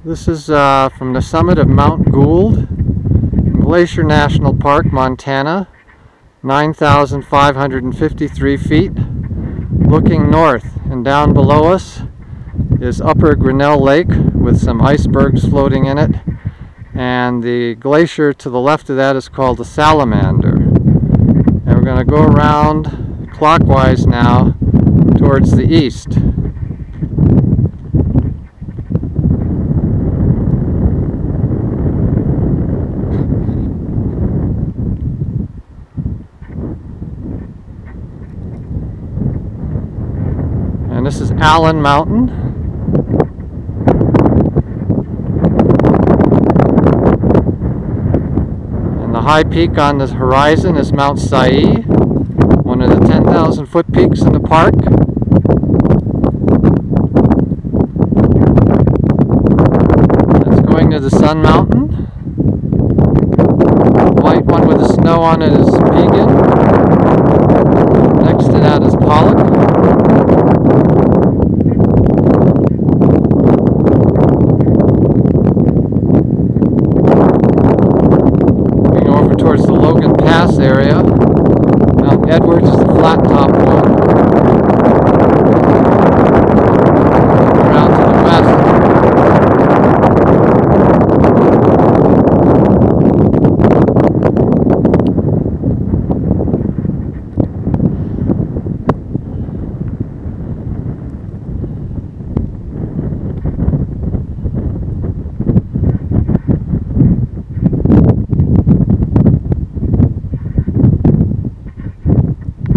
This is from the summit of Mount Gould, Glacier National Park, Montana, 9,553 feet. Looking north, and down below us is Upper Grinnell Lake with some icebergs floating in it, and the glacier to the left of that is called the Salamander. And we're going to go around clockwise now towards the east. And this is Allen Mountain. And the high peak on the horizon is Mount Sa'i, one of the 10,000 foot peaks in the park. That's going to the Sun Mountain. The white one with the snow on it is Pegan. Next to that is Pollock.